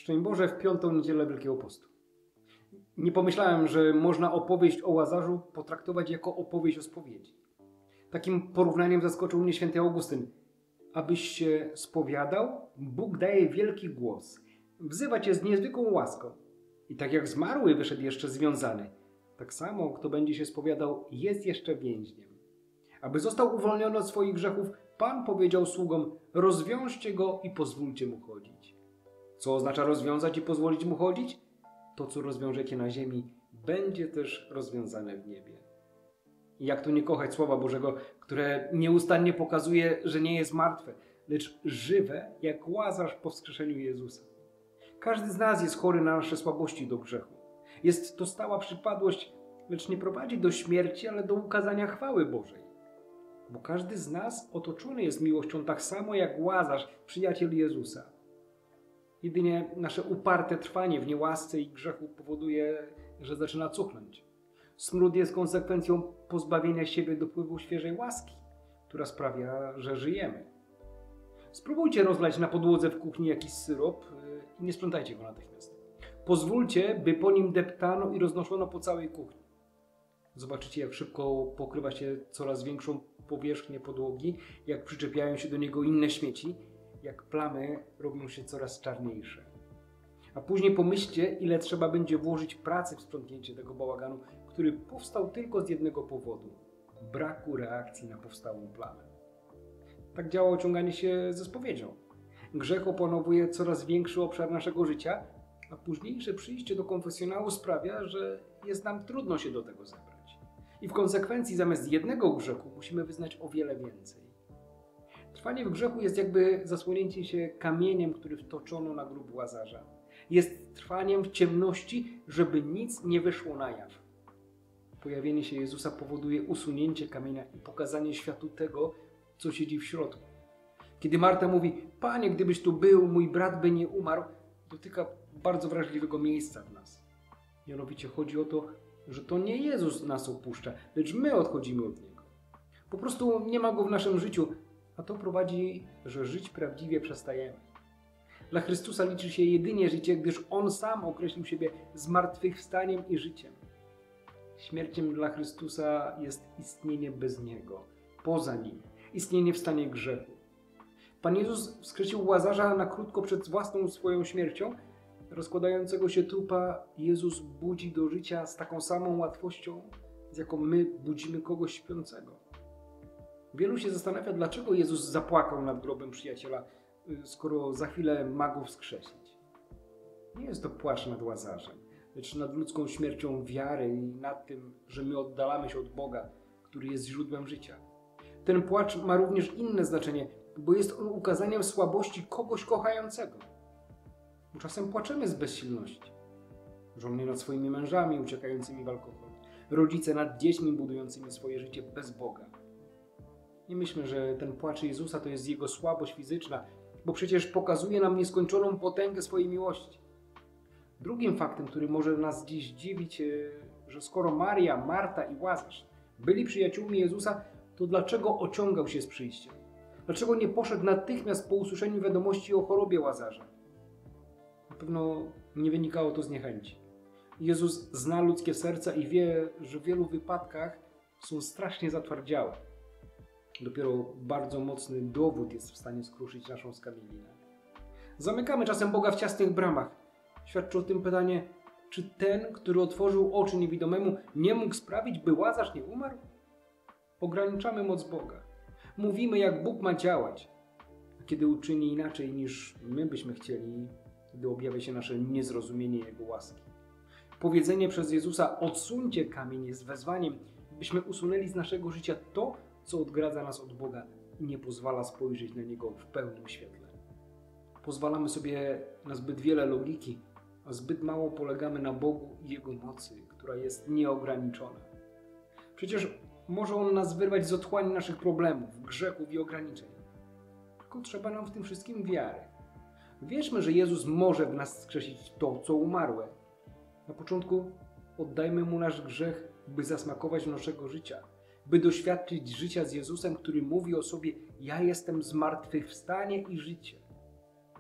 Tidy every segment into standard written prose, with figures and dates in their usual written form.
Szczęść Boże w piątą niedzielę Wielkiego Postu. Nie pomyślałem, że można opowieść o Łazarzu potraktować jako opowieść o spowiedzi. Takim porównaniem zaskoczył mnie święty Augustyn. Abyś się spowiadał, Bóg daje wielki głos. Wzywa cię z niezwykłą łaską. I tak jak zmarły wyszedł jeszcze związany, tak samo kto będzie się spowiadał, jest jeszcze więźniem. Aby został uwolniony od swoich grzechów, Pan powiedział sługom: rozwiążcie go i pozwólcie mu chodzić. Co oznacza rozwiązać i pozwolić mu chodzić? To, co rozwiążecie na ziemi, będzie też rozwiązane w niebie. I jak tu nie kochać Słowa Bożego, które nieustannie pokazuje, że nie jest martwe, lecz żywe, jak Łazarz po wskrzeszeniu Jezusa. Każdy z nas jest chory na nasze słabości do grzechu. Jest to stała przypadłość, lecz nie prowadzi do śmierci, ale do ukazania chwały Bożej. Bo każdy z nas otoczony jest miłością tak samo jak Łazarz, przyjaciel Jezusa. Jedynie nasze uparte trwanie w niełasce i grzechu powoduje, że zaczyna cuchnąć. Smród jest konsekwencją pozbawienia siebie dopływu świeżej łaski, która sprawia, że żyjemy. Spróbujcie rozlać na podłodze w kuchni jakiś syrop i nie sprzątajcie go natychmiast. Pozwólcie, by po nim deptano i roznoszono po całej kuchni. Zobaczycie, jak szybko pokrywa się coraz większą powierzchnię podłogi, jak przyczepiają się do niego inne śmieci, jak plamy robią się coraz czarniejsze. A później pomyślcie, ile trzeba będzie włożyć pracy w sprzątnięcie tego bałaganu, który powstał tylko z jednego powodu – braku reakcji na powstałą plamę. Tak działa ociąganie się ze spowiedzią. Grzech opanowuje coraz większy obszar naszego życia, a późniejsze przyjście do konfesjonału sprawia, że jest nam trudno się do tego zebrać. I w konsekwencji zamiast jednego grzechu musimy wyznać o wiele więcej. Trwanie w grzechu jest jakby zasłonięcie się kamieniem, który wtoczono na grób Łazarza. Jest trwaniem w ciemności, żeby nic nie wyszło na jaw. Pojawienie się Jezusa powoduje usunięcie kamienia i pokazanie światu tego, co siedzi w środku. Kiedy Marta mówi: Panie, gdybyś tu był, mój brat by nie umarł, dotyka bardzo wrażliwego miejsca w nas. Mianowicie chodzi o to, że to nie Jezus nas opuszcza, lecz my odchodzimy od Niego. Po prostu nie ma Go w naszym życiu, a to prowadzi, że żyć prawdziwie przestajemy. Dla Chrystusa liczy się jedynie życie, gdyż On sam określił siebie zmartwychwstaniem i życiem. Śmiercią dla Chrystusa jest istnienie bez Niego, poza Nim, istnienie w stanie grzechu. Pan Jezus wskrzesił Łazarza na krótko przed własną swoją śmiercią. Rozkładającego się trupa Jezus budzi do życia z taką samą łatwością, z jaką my budzimy kogoś śpiącego. Wielu się zastanawia, dlaczego Jezus zapłakał nad grobem przyjaciela, skoro za chwilę ma go wskrzesić. Nie jest to płacz nad Łazarzem, lecz nad ludzką śmiercią wiary i nad tym, że my oddalamy się od Boga, który jest źródłem życia. Ten płacz ma również inne znaczenie, bo jest on ukazaniem słabości kogoś kochającego. Bo czasem płaczemy z bezsilności. Żony nad swoimi mężami uciekającymi w alkohol. Rodzice nad dziećmi budującymi swoje życie bez Boga. Nie myślmy, że ten płacz Jezusa to jest Jego słabość fizyczna, bo przecież pokazuje nam nieskończoną potęgę swojej miłości. Drugim faktem, który może nas dziś dziwić, że skoro Maria, Marta i Łazarz byli przyjaciółmi Jezusa, to dlaczego ociągał się z przyjściem? Dlaczego nie poszedł natychmiast po usłyszeniu wiadomości o chorobie Łazarza? Na pewno nie wynikało to z niechęci. Jezus zna ludzkie serca i wie, że w wielu wypadkach są strasznie zatwardziałe. Dopiero bardzo mocny dowód jest w stanie skruszyć naszą skamielinę. Zamykamy czasem Boga w ciasnych bramach. Świadczy o tym pytanie, czy ten, który otworzył oczy niewidomemu, nie mógł sprawić, by Łazarz nie umarł? Ograniczamy moc Boga. Mówimy, jak Bóg ma działać. A kiedy uczyni inaczej, niż my byśmy chcieli, gdy objawia się nasze niezrozumienie Jego łaski. Powiedzenie przez Jezusa: odsuńcie kamień, jest wezwaniem, byśmy usunęli z naszego życia to, co odgradza nas od Boga i nie pozwala spojrzeć na Niego w pełnym świetle. Pozwalamy sobie na zbyt wiele logiki, a zbyt mało polegamy na Bogu i Jego mocy, która jest nieograniczona. Przecież może On nas wyrwać z otchłani naszych problemów, grzechów i ograniczeń. Tylko trzeba nam w tym wszystkim wiary. Wierzmy, że Jezus może w nas skrzesić to, co umarłe. Na początku oddajmy Mu nasz grzech, by zasmakować naszego życia, by doświadczyć życia z Jezusem, który mówi o sobie: ja jestem zmartwychwstanie i życie.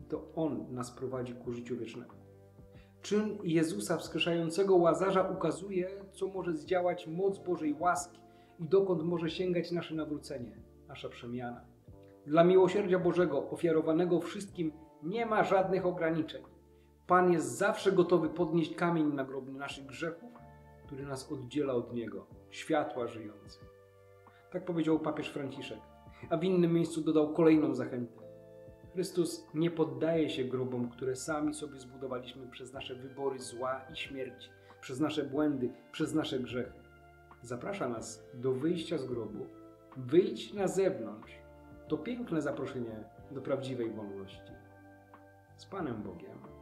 to On nas prowadzi ku życiu wiecznemu. Czyn Jezusa wskrzeszającego Łazarza ukazuje, co może zdziałać moc Bożej łaski i dokąd może sięgać nasze nawrócenie, nasza przemiana. Dla miłosierdzia Bożego ofiarowanego wszystkim nie ma żadnych ograniczeń. Pan jest zawsze gotowy podnieść kamień nagrobny naszych grzechów, który nas oddziela od Niego, światła żyjących. Tak powiedział papież Franciszek, a w innym miejscu dodał kolejną zachętę. Chrystus nie poddaje się grobom, które sami sobie zbudowaliśmy przez nasze wybory zła i śmierci, przez nasze błędy, przez nasze grzechy. Zaprasza nas do wyjścia z grobu. Wyjdź na zewnątrz. To piękne zaproszenie do prawdziwej wolności. Z Panem Bogiem.